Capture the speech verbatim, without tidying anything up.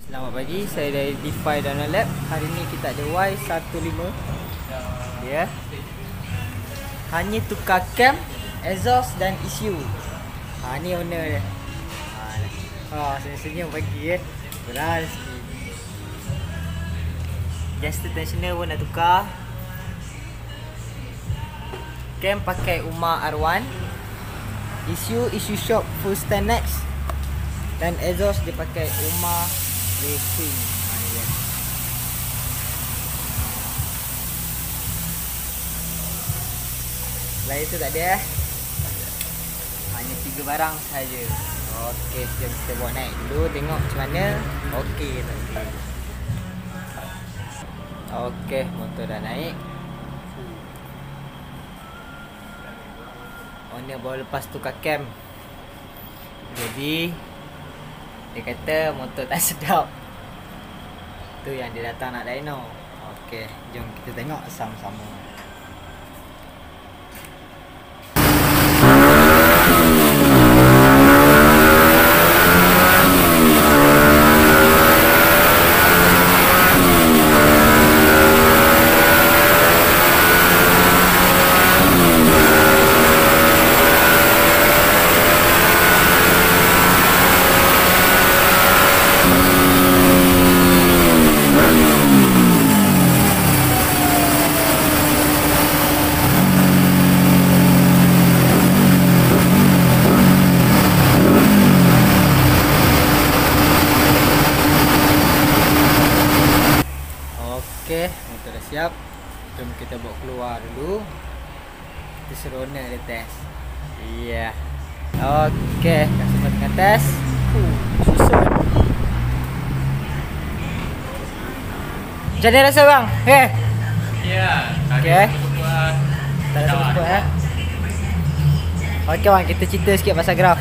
Selamat pagi, saya dari DeFi Dana Lab. Hari ni kita ada Y fifteen. Dia hanya tukar cam, exhaust dan E C U. Ha, ni owner dia. Ha, ha senyum-senyum pagi eh. Benar sikit. Gesture tensioner pun dah tukar. Cam pakai Uma R one. E C U, E C U Shop Full Stand Next. Dan exhaust dia pakai Uma Racing. Ha, ni dia. Selain itu tak ada eh. Hanya tiga barang saja. Okey, jom kita buat naik dulu, tengok macam mana. Okey tak? Okey, motor dah naik. Owner baru lepas tukar cam. Jadi dia kata motor tak sedap. Tu yang dia datang nak dyno. Okey, jom kita tengok sama-sama. Okey, motor dah siap. Jom kita bawa keluar dulu. Kita suruh owner dia test. Iya. Okey, customer tengah test. Uh, susah. Macam mana rasa bang? Eh? Ya, okey. Buat Tak ada sebut eh. Okey bang, kita cerita sikit pasal graf.